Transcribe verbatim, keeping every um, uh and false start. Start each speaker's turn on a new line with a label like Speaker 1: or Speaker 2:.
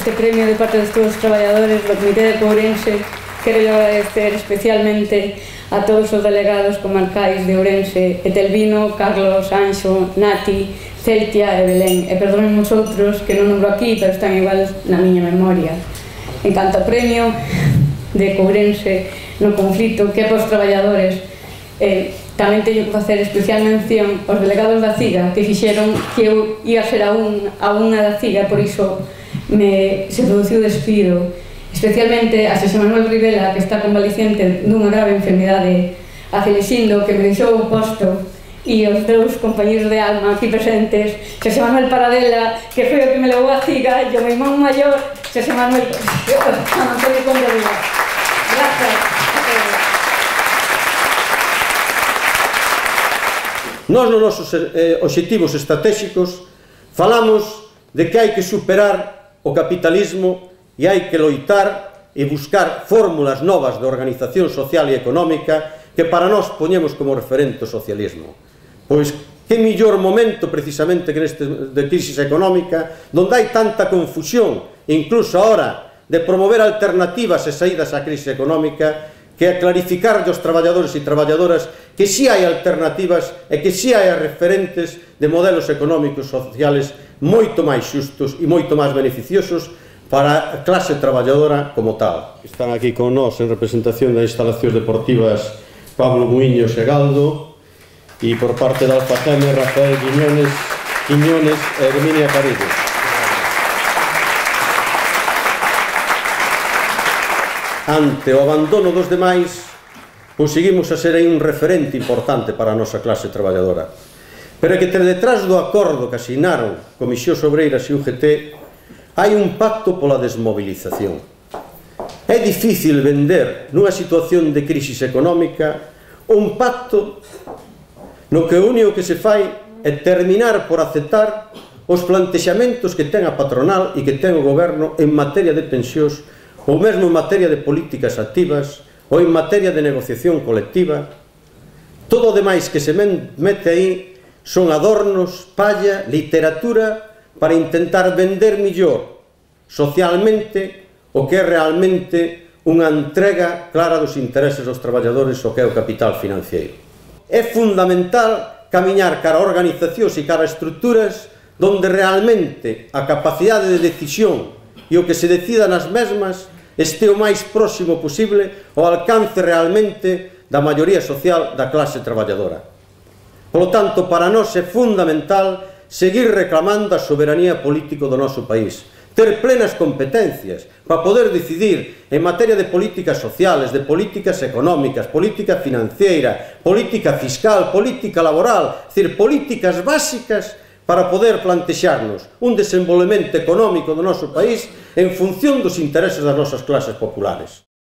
Speaker 1: este premio de parte de todos os traballadores do Comité de Ourense. Quero agradecer especialmente a todos os delegados comarcais de Ourense, Etelvino, Carlos, Anxo, Nati, Celtia e Belén. E perdonen os outros que non nombro aquí, pero están igual na miña memoria. En canto ao premio de Ourense no conflito, que é para os traballadores, eh, tamén teño que facer especial mención aos delegados da CIGA que fixeron que eu ia ser a, un, a unha da CIGA, por iso me, se produciu despido, especialmente a Xosé Manuel Rivela, que está convaleciente dunha grave enfermidade, a Celesindo, que me deixou o posto, e os dous compañeros de alma aquí presentes, Xosé Manuel Paradela, que foi o que me levou a CIGA, e o meu irmán maior, Xosé Manuel Antonio Conde Vila. Gracias.
Speaker 2: Nós nos nosos eh, obxectivos estratégicos falamos de que hai que superar o capitalismo e hai que loitar e buscar fórmulas novas de organización social e económica que para nós poñemos como referente o socialismo. Pois que mellor momento precisamente que neste de crisis económica, donde hai tanta confusión, incluso a hora de promover alternativas e saídas á crisis económica, que é clarificar aos traballadores e traballadoras que si hai alternativas e que si hai referentes de modelos económicos sociales moito máis xustos e moito máis beneficiosos para a clase traballadora como tal. Están aquí con nós en representación das instalacións deportivas Pablo Muiños e Galdo, e por parte da Alfageme Rafael Quiñones, Quiñones e Herminia Carillo. Ante o abandono dos demais, pois seguimos a ser aí un referente importante para a nosa clase traballadora. Pero é que detrás do acordo que asinaron Comisións Obreiras e U G T hai un pacto pola desmovilización. É difícil vender nunha situación de crisis económica un pacto no que o único que se fai é terminar por aceptar os plantexamentos que ten a patronal e que ten o goberno en materia de pensións, ou mesmo en materia de políticas activas, ou en materia de negociación colectiva. Todo o demais que se mete aí son adornos, palla, literatura, para intentar vender millor socialmente o que é realmente unha entrega clara dos intereses dos traballadores o que é o capital financiero. É fundamental camiñar cara a organizacións e cara a estruturas donde realmente a capacidade de decisión e o que se decida nas mesmas este o máis próximo posible ao alcance realmente da maioría social da clase traballadora. Polo tanto, para nós é fundamental seguir reclamando a soberanía política do noso país, ter plenas competencias para poder decidir en materia de políticas sociales, de políticas económicas, política financiera, política fiscal, política laboral, es decir, políticas básicas para poder plantexarnos un desenvolvemento económico do noso país en función dos intereses das nosas clases populares.